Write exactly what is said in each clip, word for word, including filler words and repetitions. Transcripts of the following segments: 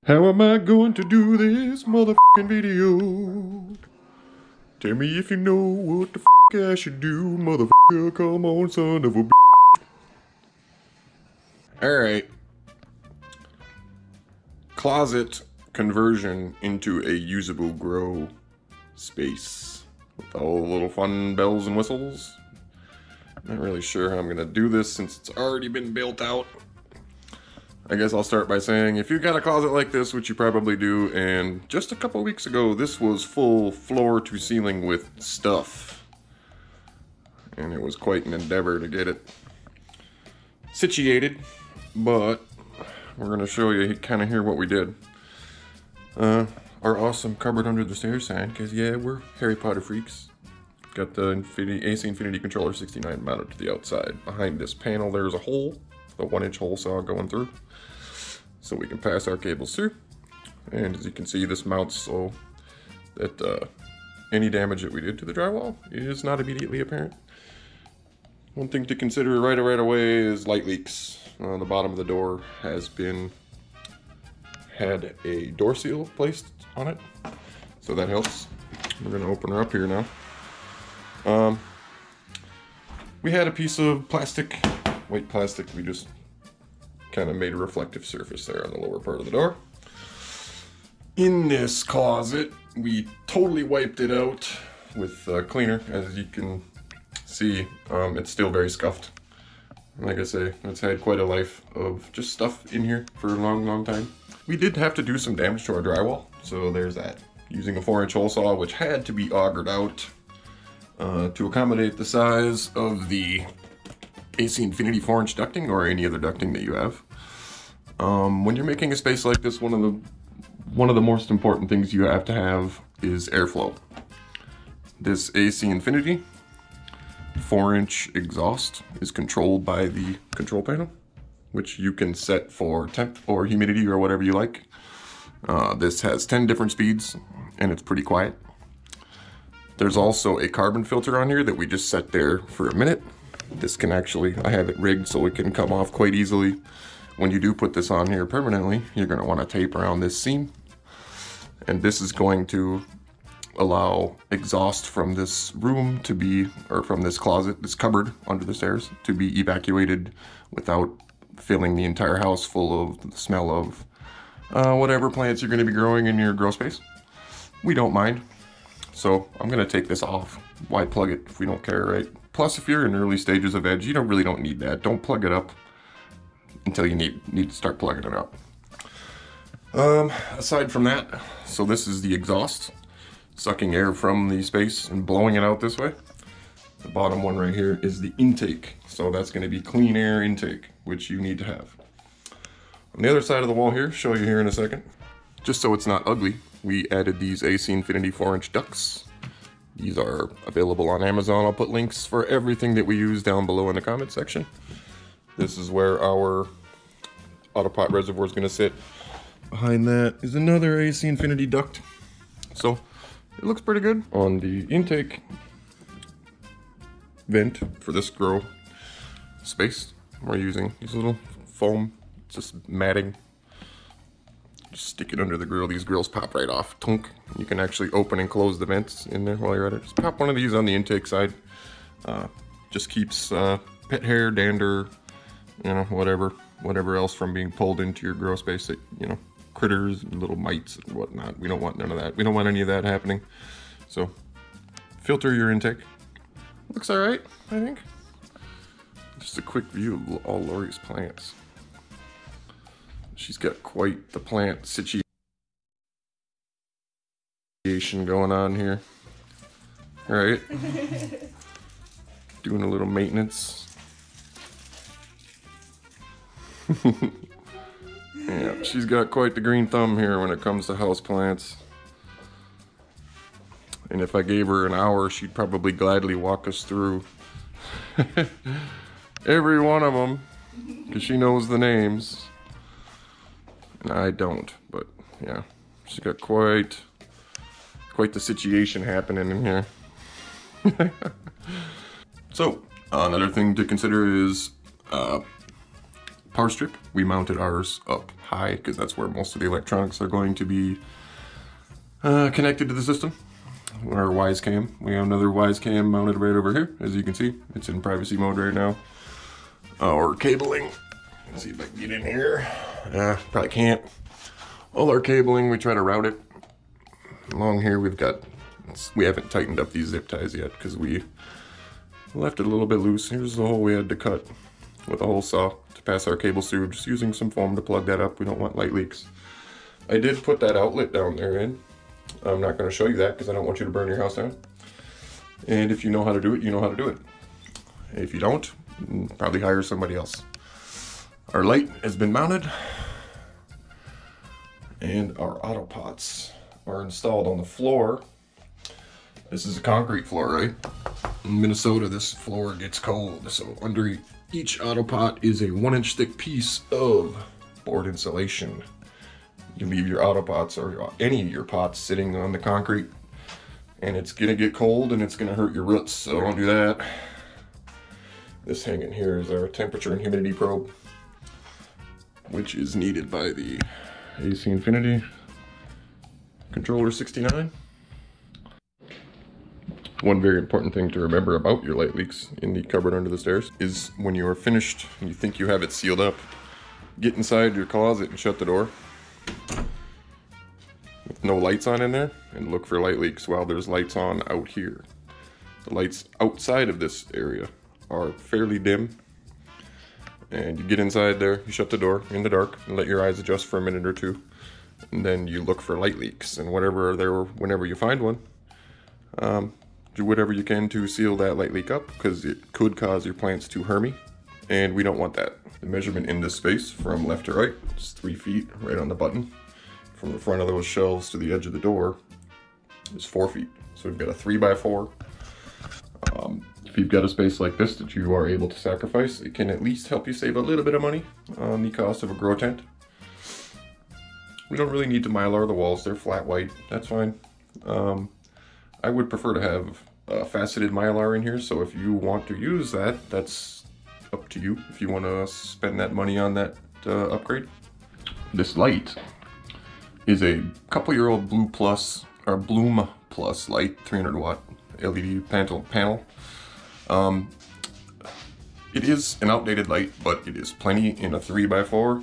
How am I going to do this motherfucking video? Tell me if you know what the fuck I should do, motherfucker. Come on, son of a b. Alright. Closet conversion into a usable grow space. With all the little fun bells and whistles. Not really sure how I'm gonna do this since it's already been built out. I guess I'll start by saying, if you've got a closet like this, which you probably do, and just a couple weeks ago, this was full floor to ceiling with stuff. And it was quite an endeavor to get it situated, but we're gonna show you kind of here what we did. Uh, our awesome cupboard under the stairs sign, because yeah, we're Harry Potter freaks. Got the Infinity, A C Infinity Controller sixty-nine mounted to the outside. Behind this panel, there's a hole, a one inch hole saw going through, so we can pass our cables through. And as you can see, this mounts so that uh, any damage that we did to the drywall is not immediately apparent. One thing to consider right, right away is light leaks. Uh, the bottom of the door has been had a door seal placed on it, so that helps. We're gonna open her up here now. Um, we had a piece of plastic, white plastic. We just kind of made a reflective surface there on the lower part of the door. In this closet, we totally wiped it out with a cleaner. As you can see, um, it's still very scuffed. Like I say, it's had quite a life of just stuff in here for a long, long time. We did have to do some damage to our drywall, so there's that. Using a four inch hole saw, which had to be augered out uh, to accommodate the size of the A C Infinity four inch ducting or any other ducting that you have. Um, when you're making a space like this, one of the one of the most important things you have to have is airflow. This A C Infinity four inch exhaust is controlled by the control panel, which you can set for temp or humidity or whatever you like. Uh, this has ten different speeds and it's pretty quiet. There's also a carbon filter on here that we just set there for a minute. This can actually, I have it rigged so it can come off quite easily. When you do put this on here permanently, you're going to want to tape around this seam. And this is going to allow exhaust from this room to be, or from this closet, this cupboard under the stairs, to be evacuated without filling the entire house full of the smell of uh, whatever plants you're going to be growing in your grow space. We don't mind. So I'm going to take this off. Why plug it if we don't care, right? Plus, if you're in early stages of edge, you don't really don't need that. Don't plug it up until you need, need to start plugging it up. Um, aside from that, so this is the exhaust, sucking air from the space and blowing it out this way. The bottom one right here is the intake. So that's going to be clean air intake, which you need to have. On the other side of the wall here, show you here in a second. Just so it's not ugly, we added these A C Infinity four inch ducts. These are available on Amazon. I'll put links for everything that we use down below in the comment section. This is where our Autopot reservoir is going to sit. Behind that is another A C Infinity duct. So it looks pretty good. On the intake vent for this grow space, we're using these little foam, just matting. Just stick it under the grill. These grills pop right off. Tunk. You can actually open and close the vents in there while you're at it. Just pop one of these on the intake side. Uh, just keeps uh, pet hair, dander, you know, whatever, whatever else from being pulled into your grow space. That, you know, critters, and little mites and whatnot. We don't want none of that. We don't want any of that happening. So filter your intake. Looks all right, I think. Just a quick view of all Lori's plants. She's got quite the plant situation going on here. All right. Doing a little maintenance. Yeah, she's got quite the green thumb here when it comes to house plants. And if I gave her an hour, she'd probably gladly walk us through every one of them, because she knows the names. And I don't, but yeah, she's got quite, quite the situation happening in here. So, uh, another thing to consider is uh, power strip. We mounted ours up high because that's where most of the electronics are going to be uh, connected to the system. Our Wyze cam. We have another Wyze cam mounted right over here. As you can see, it's in privacy mode right now. Our cabling. Let's see if I can get in here. Uh, probably can't. All our cabling, we try to route it. Along here, we've got. We haven't tightened up these zip ties yet because we left it a little bit loose. Here's the hole we had to cut with a hole saw to pass our cables through. Just using some foam to plug that up. We don't want light leaks. I did put that outlet down there in. I'm not going to show you that because I don't want you to burn your house down. And if you know how to do it, you know how to do it. If you don't, probably hire somebody else. Our light has been mounted. And our autopots are installed on the floor. This is a concrete floor, right? In Minnesota, this floor gets cold. So under each autopot is a one inch thick piece of board insulation. You leave your autopots or any of your pots sitting on the concrete and it's gonna get cold and it's gonna hurt your roots, so don't do that. This hanging here is our temperature and humidity probe, which is needed by the A C Infinity Controller sixty-nine. One very important thing to remember about your light leaks in the cupboard under the stairs is when you are finished and you think you have it sealed up, get inside your closet and shut the door with no lights on in there and look for light leaks while there's lights on out here. The lights outside of this area are fairly dim, and you get inside there, you shut the door in the dark and let your eyes adjust for a minute or two, and then you look for light leaks, and whatever are there, whenever you find one, um, do whatever you can to seal that light leak up because it could cause your plants to hermy, and we don't want that. The measurement in this space from left to right is three feet right on the button. From the front of those shelves to the edge of the door is four feet. So we've got a three by four. Um, if you've got a space like this that you are able to sacrifice, it can at least help you save a little bit of money on the cost of a grow tent. We don't really need to mylar the walls, they're flat white, that's fine. Um, I would prefer to have uh, faceted mylar in here, so if you want to use that, that's up to you if you want to spend that money on that uh, upgrade. This light is a couple year old Blue Plus or Bloom Plus light, three hundred watt L E D panel. panel. Um, it is an outdated light, but it is plenty in a three by four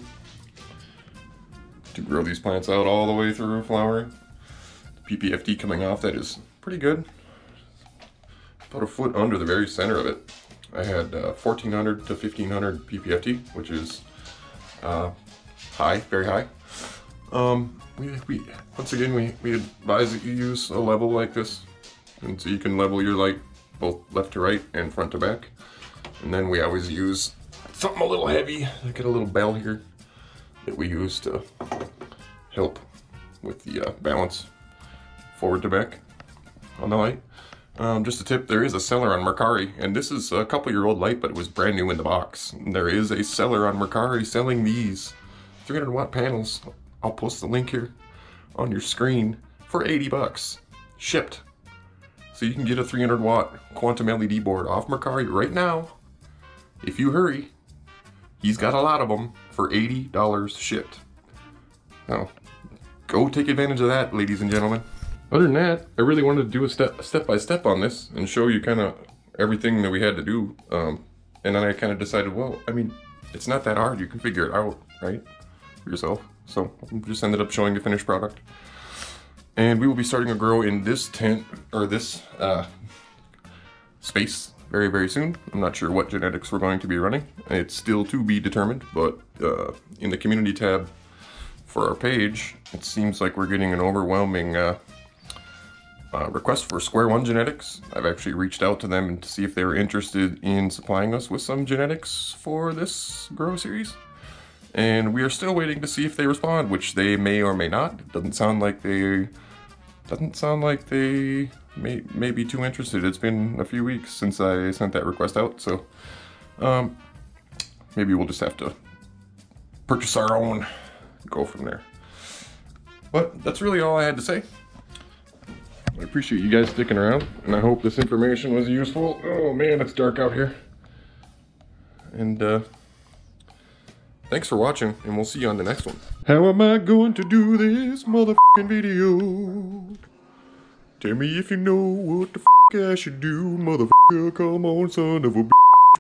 to grow these plants out all the way through flowering. The P P F D coming off that is pretty good. About a foot under the very center of it. I had uh, fourteen hundred to fifteen hundred P P F T, which is uh, high, very high. Um, we, we once again we, we advise that you use a level like this, and so you can level your light both left to right and front to back. And then we always use something a little heavy. I got a little bell here that we use to help with the uh, balance forward to back on the light. Um, just a tip, there is a seller on Mercari, and this is a couple year old light, but it was brand new in the box. There is a seller on Mercari selling these three hundred watt panels. I'll post the link here on your screen for eighty bucks, shipped. So you can get a three hundred watt quantum L E D board off Mercari right now. If you hurry, he's got a lot of them for eighty dollars shipped. Now, go take advantage of that, ladies and gentlemen. Other than that, I really wanted to do a step step by step on this and show you kind of everything that we had to do. Um, and then I kind of decided, well, I mean, it's not that hard. You can figure it out, right, for yourself. So I just ended up showing the finished product. And we will be starting a grow in this tent, or this uh, space very, very soon. I'm not sure what genetics we're going to be running. It's still to be determined, but uh, in the community tab for our page, it seems like we're getting an overwhelming uh, Uh, request for Square One Genetics. I've actually reached out to them to see if they were interested in supplying us with some genetics for this grow series. And we are still waiting to see if they respond, which they may or may not. It doesn't sound like they doesn't sound like they may, may be too interested. It's been a few weeks since I sent that request out, so um, maybe we'll just have to purchase our own, go from there. But that's really all I had to say. I appreciate you guys sticking around, and I hope this information was useful. Oh man, it's dark out here. And uh, thanks for watching, and we'll see you on the next one. How am I going to do this motherfucking video? Tell me if you know what the fuck I should do, motherfucker. Come on, son of a bitch.